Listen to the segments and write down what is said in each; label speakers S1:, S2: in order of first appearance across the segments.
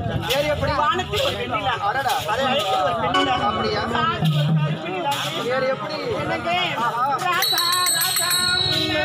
S1: பேர் எப்படி?
S2: வானத்தில் ஒரு வெண்ணிலா.
S1: அடடா.
S2: அதை அழைத்து ஒரு பெண்ணிலா.
S1: அப்படியா?
S2: காதல் ஒரு கருப்பினிலா.
S1: பேர் எப்படி?
S2: என்னங்க? ராசா, ராசா, உன்னை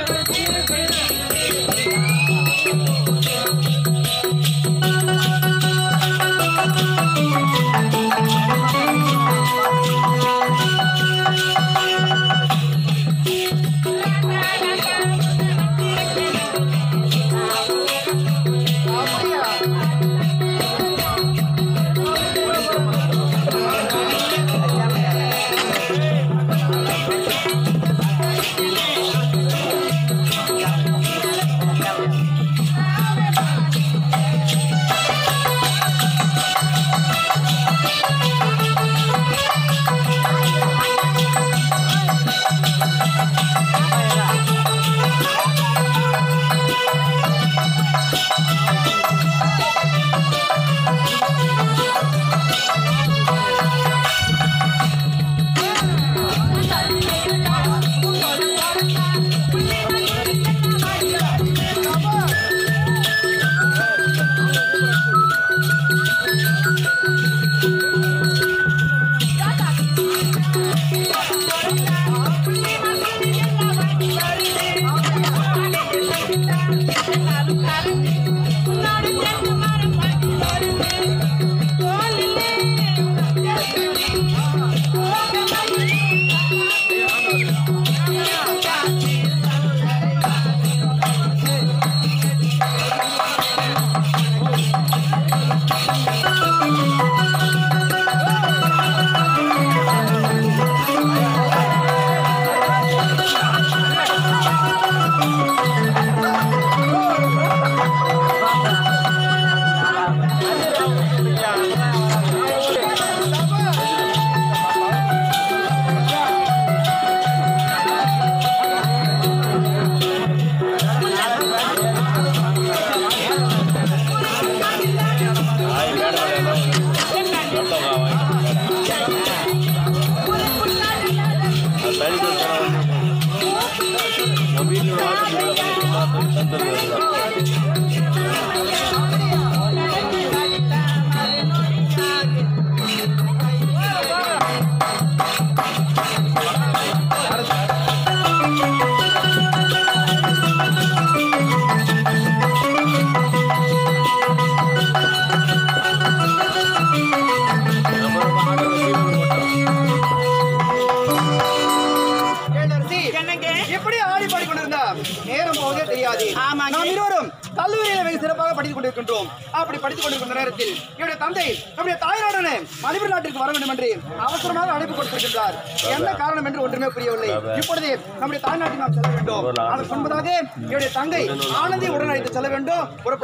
S1: அப்படி படித்துக் கொண்டிருக்கின்ற நேரத்தில் என்னுடைய தந்தை நம்முடைய தாய்நாடான மணிப்பூர் நாட்டிற்கு வர வேண்டும் என்று அவசரமாக அழைப்பு கொடுத்திருக்கின்றார். என்ன காரணம் என்று ஒன்றுமே புரியவில்லை. இப்பொழுது நம்முடைய தாய்நாட்டில் நாம் செல்ல வேண்டும். அதற்கு முன்பதாக என்னுடைய தங்கை ஆனந்தி உடன் அழைத்து செல்ல வேண்டும். புறப்பட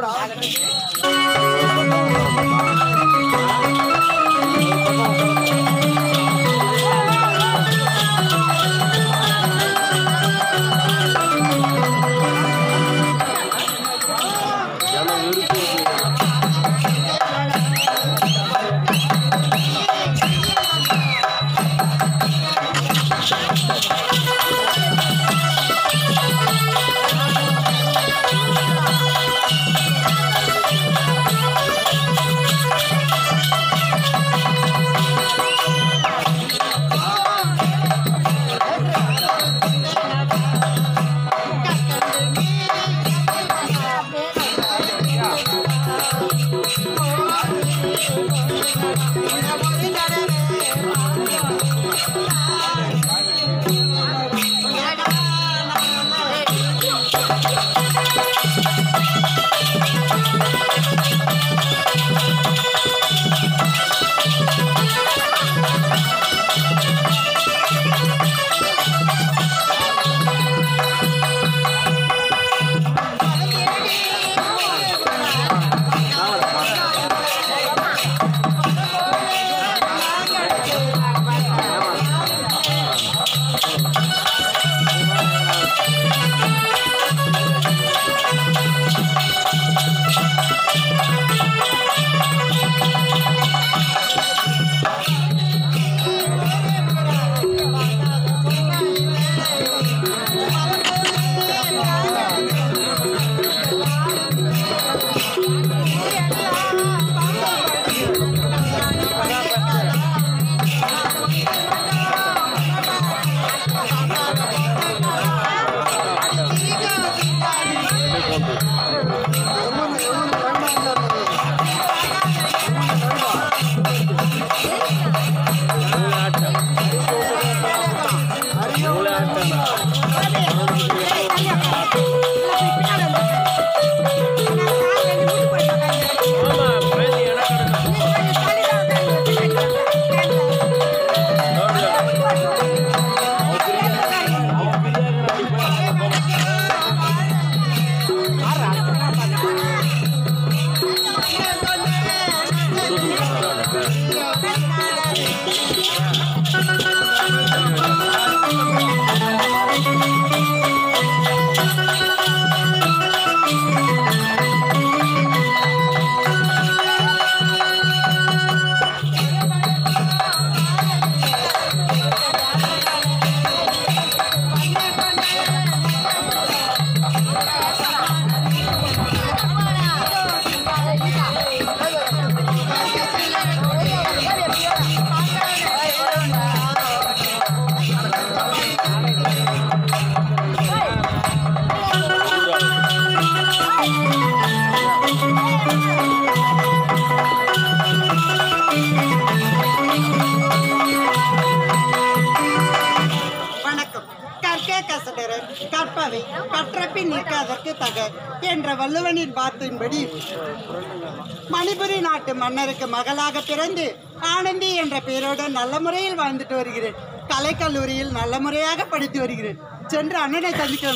S3: கற்ற பின் நிற்காதற்கு தக என்ற வள்ளுவனின் வார்த்தையின்படி மணிபுரி நாட்டு மன்னருக்கு மகளாக பிறந்து ஆனந்தி என்ற பெயரோடு நல்ல முறையில் வாழ்ந்துட்டு வருகிறேன். கலைக்கல்லூரியில் நல்ல முறையாக படித்து வருகிறேன். சென்று அண்ணனை சந்திக்க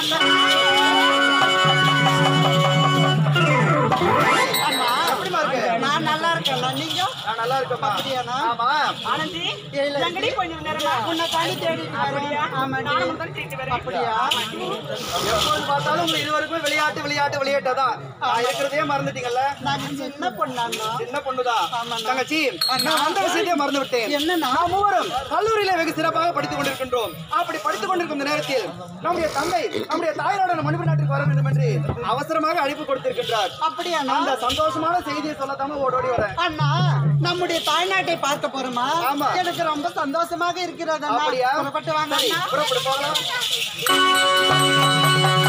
S3: நான் நல்லா இருக்கேன். நீங்க
S1: நல்லா இருக்கேன்ப்பா.
S3: அப்படியாண்ணா?
S1: ஆமா.
S2: ஆனந்தி எங்கடி கொஞ்சம் நேரமா
S3: உன்னை தாண்டி தேடி
S2: அப்படியா?
S3: ஆமாண்டி.
S2: நானும் தான் தேடி வரேன்.
S3: அப்படியா?
S1: எப்போது பார்த்தாலும் உங்களுக்கு இதுவரைக்கும் விளையாட்டுதான் இருக்கிறதே மறந்துட்டீங்கல்ல.
S3: நாங்க சின்ன பொண்ணாண்ணா.
S1: சின்ன பொண்ணுதான்.
S3: ஆமாண்ணா.
S1: தங்கச்சி, நான் அந்த விஷயத்தையே மறந்து விட்டேன்.
S3: என்னண்ணா?
S1: நாம் மூவரும் கல்லூரியில வெகு சிறப்பாக படித்துக் கொண்டிருக்கின்றோம். அப்படி படித்துக் கொண்டிருக்கும் இந்த நேரத்தில் நம்முடைய தந்தை நம்முடைய தாயாரோட மணிபுரி நாட்டுக்கு வர வேண்டும் என்று அவசரமாக அழைப்பு கொடுத்திருக்கின்றார்.
S3: அப்படியாண்ணா?
S1: அந்த சந்தோஷமான செய்தியை சொல்லத்தாம ஓடோடி வரேன்.
S3: அண்ணா, நம்முடைய தாய்நாட்டை பார்க்க போறோமா?
S1: ஆமா.
S3: எனக்கு ரொம்ப சந்தோஷமாக இருக்கிறது.
S1: அப்படியா?
S3: புறப்பட்டு வாங்க
S1: சரி,
S3: அண்ணா.
S1: புறப்படு போகலாம்.